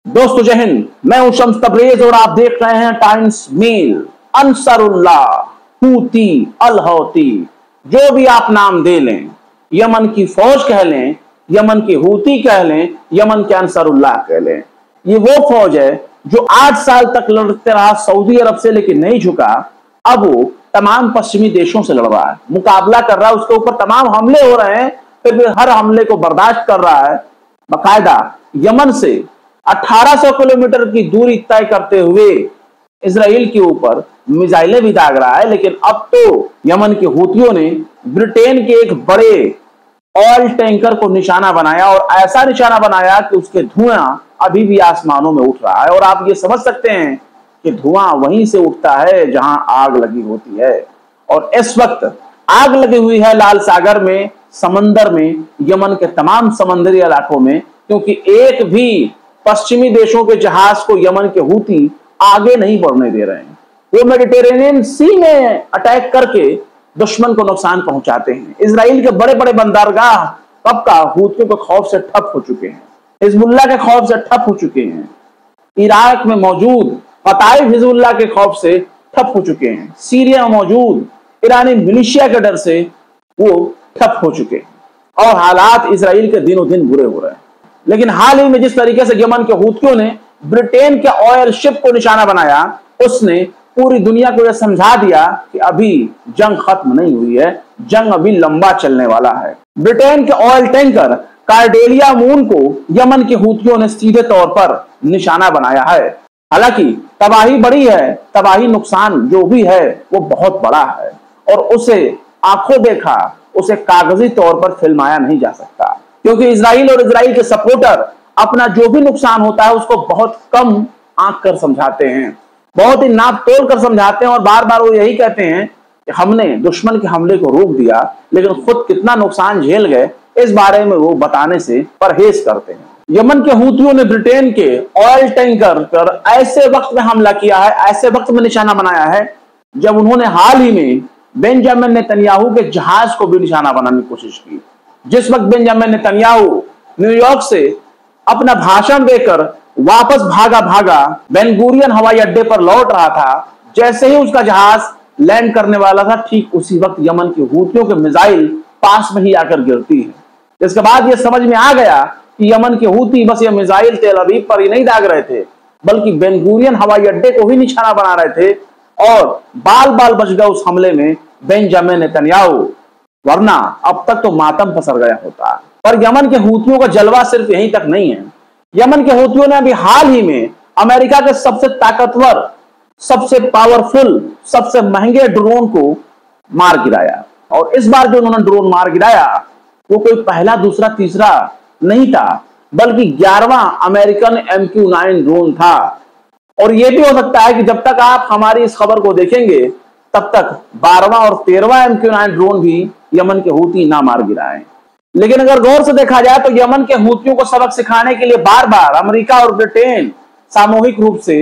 दोस्तों जय हिंद, मैं हूं शम्स तबरेज और आप देख रहे हैं Times mail. Ansarullah, Houthi, al Houthi, जो भी आप नाम दे लें, यमन की फौज कह लें, यमन के हूती कह लें, यमन के अंसरुल्लाह कह लें, ये वो फौज है जो 8 साल तक लड़ते रहा सऊदी अरब से, लेकिन नहीं झुका। अब वो तमाम पश्चिमी देशों से लड़ रहा है, मुकाबला कर रहा है, उसके ऊपर तमाम हमले हो रहे हैं, फिर भी हर हमले को बर्दाश्त कर रहा है। बाकायदा यमन से 1800 किलोमीटर की दूरी तय करते हुए इजराइल के ऊपर मिसाइलें भी दाग रहा है। लेकिन अब तो यमन के हूतियों ने ब्रिटेन के एक बड़े ऑयल टैंकर को निशाना बनाया, और ऐसा निशाना बनाया कि उसके धुआं अभी भी आसमानों में उठ रहा है। और आप ये समझ सकते हैं कि धुआं वहीं से उठता है जहां आग लगी होती है। और इस वक्त आग लगी हुई है लाल सागर में, समंदर में, यमन के तमाम समंदरी इलाकों में, क्योंकि एक भी पश्चिमी देशों के जहाज को यमन के हूती आगे नहीं बढ़ने दे रहे हैं। वो मेडिटेरेनियन सी में अटैक करके दुश्मन को नुकसान पहुंचाते हैं। इजराइल के बड़े बड़े बंदरगाह कब का हूतियों के खौफ से ठप हो चुके हैं, हिजबुल्लाह के खौफ से ठप हो चुके हैं, इराक में मौजूद कताइब हिजबुल्लाह के खौफ से ठप हो चुके हैं, सीरिया में मौजूद ईरानी मिलिशिया के डर से वो ठप हो चुके हैं। और हालात इजराइल के दिनों दिन बुरे हो रहे हैं। लेकिन हाल ही में जिस तरीके से यमन के हूतियों ने ब्रिटेन के ऑयल शिप को निशाना बनाया, उसने पूरी दुनिया को यह समझा दिया कि अभी जंग खत्म नहीं हुई है, जंग अभी लंबा चलने वाला है। ब्रिटेन के ऑयल टैंकर कार्डेलिया मून को यमन के हूतियों ने सीधे तौर पर निशाना बनाया है। हालांकि तबाही बड़ी है, तबाही नुकसान जो भी है वो बहुत बड़ा है, और उसे आंखों देखा, उसे कागजी तौर पर फिल्माया नहीं जा सकता, क्योंकि इजराइल और इजराइल के सपोर्टर अपना जो भी नुकसान होता है उसको बहुत कम आंक कर समझाते हैं, बहुत ही नाप तोल कर समझाते हैं, और बार बार वो यही कहते हैं कि हमने दुश्मन के हमले को रोक दिया, लेकिन खुद कितना नुकसान झेल गए इस बारे में वो बताने से परहेज करते हैं। यमन के हूतियों ने ब्रिटेन के ऑयल टैंकर पर ऐसे वक्त में हमला किया है, ऐसे वक्त में निशाना बनाया है, जब उन्होंने हाल ही में बेंजामिन नेतन्याहू के जहाज को भी निशाना बनाने की कोशिश की। जिस वक्त बेंजामिन नेतन्याहू न्यूयॉर्क से अपना भाषण देकर वापस भागा बेन गुरियन हवाई अड्डे पर लौट रहा था, जैसे ही उसका जहाज लैंड करने वाला था, ठीक उसी वक्त यमन के हूतियों के मिसाइल पास में ही आकर गिरती है। इसके बाद यह समझ में आ गया कि यमन के हूती बस ये मिसाइल तेल अवीव पर ही नहीं दाग रहे थे, बल्कि बेन गुरियन हवाई अड्डे को भी निशाना बना रहे थे, और बाल बाल बच गया उस हमले में बेंजामिन नेतन्याहू, वरना अब तक तो मातम पसर गया होता। पर यमन के हूतियों का जलवा सिर्फ यहीं तक नहीं है। यमन के हूतियों ने अभी हाल ही में अमेरिका के सबसे ताकतवर, सबसे पावरफुल, सबसे महंगे ड्रोन को मार गिराया। और इस बार जो उन्होंने ड्रोन मार गिराया वो कोई पहला, दूसरा, तीसरा नहीं था, बल्कि 11वां अमेरिकन MQ-9 ड्रोन था। और यह भी हो सकता है कि जब तक आप हमारी इस खबर को देखेंगे तब तक 12वां और 13वां MQ-9 ड्रोन भी यमन के हूती ना मार गिराएं। लेकिन अगर गौर से देखा जाए तो यमन के हूतियों को सबक सिखाने के लिए बार बार अमेरिका और ब्रिटेन सामूहिक रूप से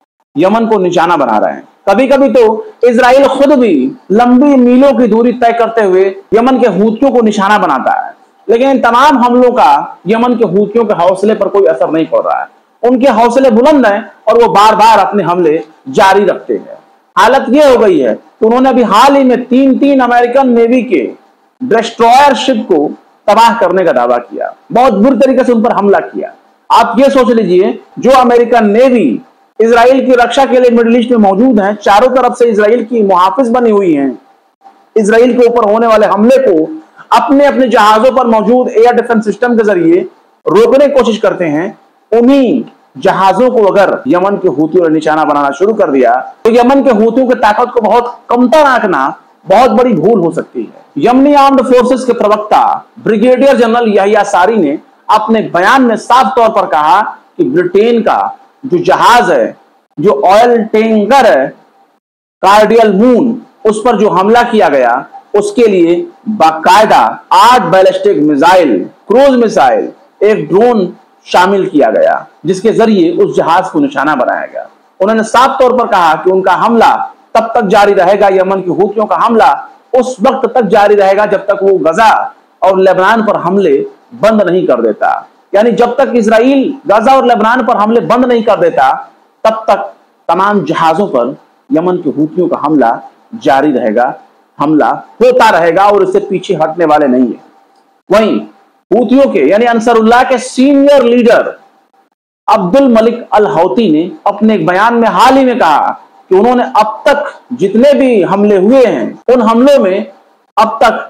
यमन को निशाना बना रहे हैं। कभी कभी तो इजराइल खुद भी लंबी मीलों की दूरी तय करते हुए यमन के हूतियों को निशाना बनाता है, लेकिन इन तमाम हमलों का यमन के हूतियों के हौसले पर कोई असर नहीं पड़ रहा है। उनके हौसले बुलंद हैं और वो बार बार अपने हमले जारी रखते हैं। हालत ये हो गई है कि उन्होंने अभी हाल ही में 3 अमेरिकन नेवी के डिस्ट्रॉयर शिप को तबाह करने का दावा किया, बहुत बुरी तरीके से उन पर हमला किया। आप ये सोच लीजिए, जो अमेरिकन नेवी इजराइल की रक्षा के लिए मिडिल ईस्ट में मौजूद है, चारों तरफ से इजराइल की मुहाफिज बनी हुई हैं, इजराइल के ऊपर होने वाले हमले को अपने अपने जहाजों पर मौजूद एयर डिफेंस सिस्टम के जरिए रोकने की कोशिश करते हैं। उन्हीं जहाजों को अगर यमन के हूतियों ने निशाना बनाना शुरू कर दिया तो यमन के हूतियों की ताकत को बहुत कमतर आंकना बहुत बड़ी भूल हो सकती है। यमनी आर्म्ड फोर्सेस के प्रवक्ता ब्रिगेडियर जनरल याहिया सारी ने अपने बयान में साफ तौर पर कहा कि ब्रिटेन का जो जहाज है, जो ऑयल टैंकर है कार्डियल मून, उस पर जो हमला किया गया उसके लिए बाकायदा 8 बैलिस्टिक मिसाइल, क्रूज मिसाइल, एक ड्रोन शामिल किया गया, जिसके जरिए उस जहाज को निशाना बनाया गया। उन्होंने साफ तौर पर कहा कि उनका हमला तब तक जारी रहेगा, यमन की हूतियों का हमला उस वक्त तक जारी रहेगा जब तक वो गजा और लेबनान पर हमले बंद नहीं कर देता। यानी जब तक इजराइल गाजा और लेबनान पर हमले बंद नहीं कर देता, तब तक तमाम जहाजों पर यमन के हूथियों का हमला जारी रहेगा, हमला होता रहेगा और इससे पीछे हटने वाले नहीं है। वहीं हूथियों के यानी अंसरुल्लाह के senior leader Abdul Malik al Houthi ने अपने एक बयान में हाल ही में कहा कि उन्होंने अब तक जितने भी हमले हुए हैं, उन हमलों में अब तक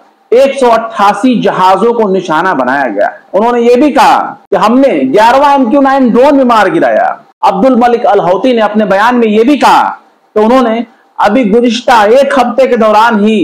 188 जहाजों को निशाना बनाया गया। उन्होंने यह भी कहा कि हमने 11वां MQ-9 ड्रोन भी मार गिराया। अब्दुल मलिक अल हौती ने अपने बयान में यह भी कहा कि उन्होंने अभी गुज़िश्ता एक हफ्ते के दौरान ही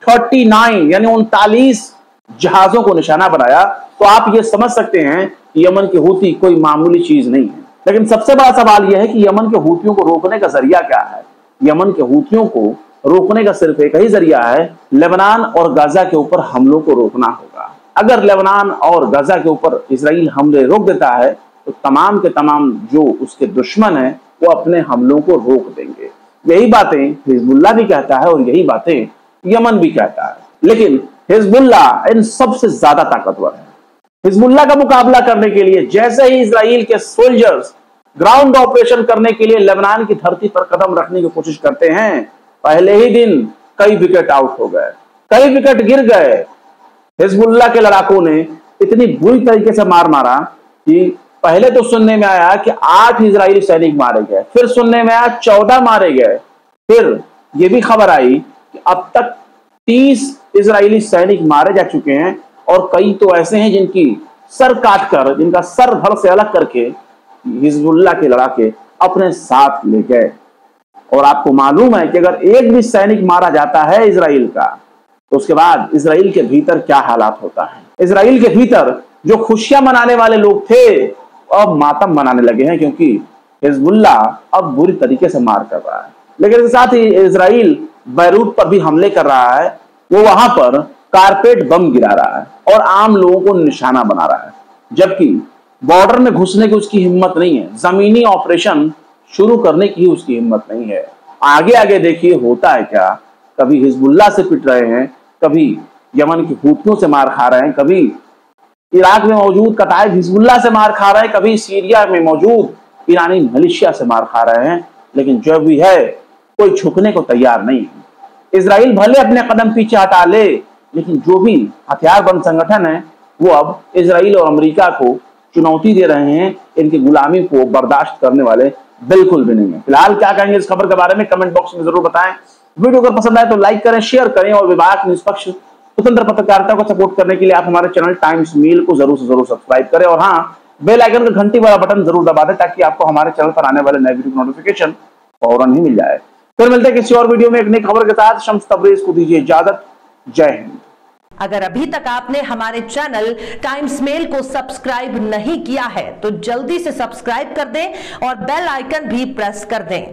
39 यानी 39 जहाजों को निशाना बनाया। तो आप ये समझ सकते हैं कि यमन के हूती कोई मामूली चीज नहीं है। लेकिन सबसे बड़ा सवाल यह है कि यमन के हूतियों को रोकने का जरिया क्या है। यमन के हूतियों को रोकने का सिर्फ एक ही जरिया है, लेबनान और गाजा के ऊपर हमलों को रोकना होगा। अगर लेबनान और गाजा के ऊपर इजराइल हमले रोक देता है तो तमाम के तमाम जो उसके दुश्मन है वो अपने हमलों को रोक देंगे। यही बातें हिजबुल्लाह भी कहता है और यही बातें यमन भी कहता है। लेकिन हिजबुल्लाह इन सबसे ज्यादा ताकतवर है। हिजबुल्लाह का मुकाबला करने के लिए जैसे ही इजराइल के सोल्जर्स ग्राउंड ऑपरेशन करने के लिए लेबनान की धरती पर कदम रखने की कोशिश करते हैं, पहले ही दिन कई विकेट आउट हो गए, कई विकेट गिर गए। हिजबुल्लाह के लड़ाकों ने इतनी बुरी तरीके से मार मारा कि पहले तो सुनने में आया कि 8 इजरायली सैनिक मारे गए, फिर सुनने में आया 14 मारे गए, फिर यह भी खबर आई कि अब तक 30 इजरायली सैनिक मारे जा चुके हैं और कई तो ऐसे हैं जिनकी सर काटकर, जिनका सर धड़ से अलग करके हिजबुल्लाह के लड़ाके अपने साथ ले गए। और आपको मालूम है कि अगर एक भी सैनिक मारा जाता है इजराइल का, तो उसके बाद इजराइल के भीतर क्या हालात होता है। इजराइल के भीतर जो खुशियां मनाने वाले लोग थे अब मातम मनाने लगे हैं, क्योंकि हिजबुल्लाह अब बुरी तरीके से मार कर रहा है। लेकिन इसके साथ ही इजराइल बैरूत पर भी हमले कर रहा है। वो वहां पर कारपेट बम गिरा रहा है और आम लोगों को निशाना बना रहा है, जबकि बॉर्डर में घुसने की उसकी हिम्मत नहीं है, जमीनी ऑपरेशन शुरू करने की उसकी हिम्मत नहीं है। आगे आगे देखिए होता है क्या। कभी हिजबुल्लाह से पिट रहे हैं, कभी यमन की हूतियों से मार खा रहे हैं, कभी इराक में मौजूद कताइब हिजबुल्लाह से मार खा रहे हैं, कभी सीरिया में मौजूद ईरानी मिलिशिया से मार खा रहे हैं। लेकिन जो भी है कोई झुकने को तैयार नहीं है। इजराइल भले अपने कदम पीछे हटा ले, लेकिन जो भी हथियारबंद संगठन है वो अब इजराइल और अमेरिका को चुनौती दे रहे हैं। इनकी गुलामी को बर्दाश्त करने वाले बिल्कुल भी नहीं है। फिलहाल क्या कहेंगे इस खबर के बारे में कमेंट बॉक्स में जरूर बताएं। वीडियो अगर पसंद आए तो लाइक करें, शेयर करें और विभाग निष्पक्ष स्वतंत्र पत्रकारिता को सपोर्ट करने के लिए आप हमारे चैनल टाइम्स मील को जरूर से जरूर सब्सक्राइब करें और हाँ, बेल आइकन का घंटी वाला बटन जरूर दबा दें ताकि आपको हमारे चैनल पर आने वाले नए वीडियो की नोटिफिकेशन फौरन ही मिल जाए। फिर मिलते हैं किसी और वीडियो में एक नई खबर के साथ। शम्स तबरेज को दीजिए इजाजत। जय हिंद। अगर अभी तक आपने हमारे चैनल टाइम्स मेल को सब्सक्राइब नहीं किया है तो जल्दी से सब्सक्राइब कर दें और बेल आइकन भी प्रेस कर दें।